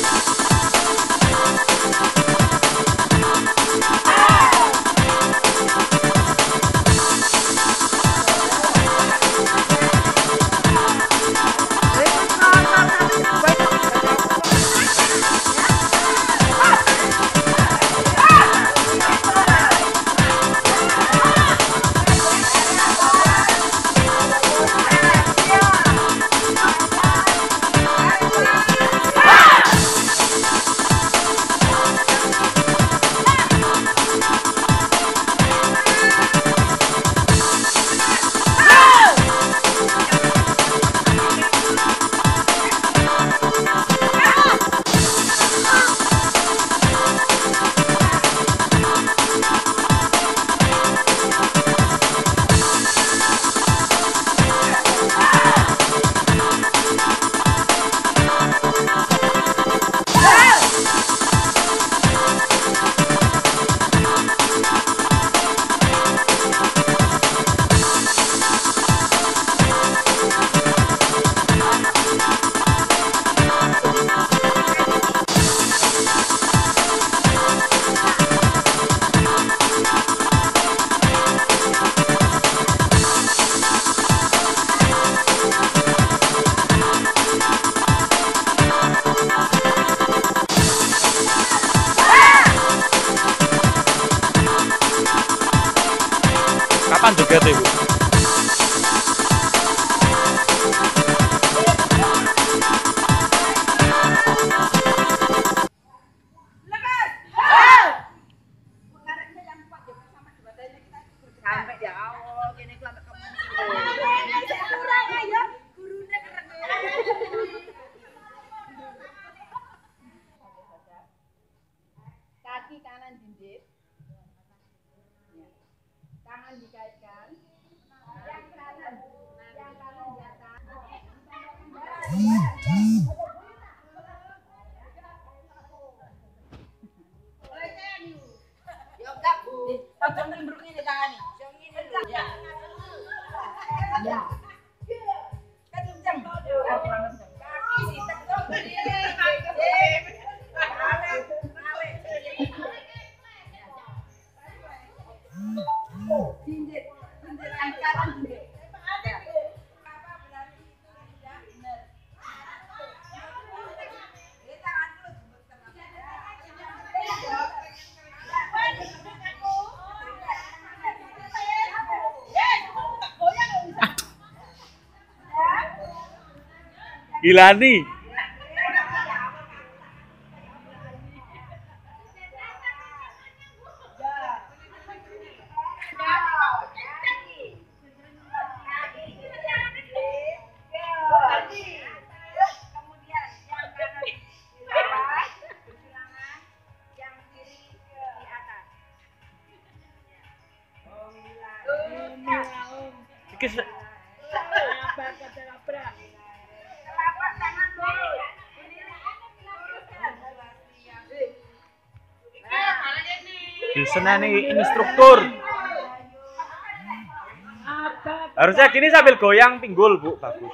Kapan juga tuh, Ibu? Sampai di awal gini kelambat kamu. Kaki kanan jinjit. Tangan dikaitkan. Yang kanan di atas. Ya enggak, Bu. Jangan nimbruk ini tangan nih. Ya. Ya. Kencang. Kaki sih tekan berdiri. Jinjit yang kanan jinjit. Gila nih. Di sana nih instruktur. Harusnya gini sambil goyang pinggul, Bu. Bagus.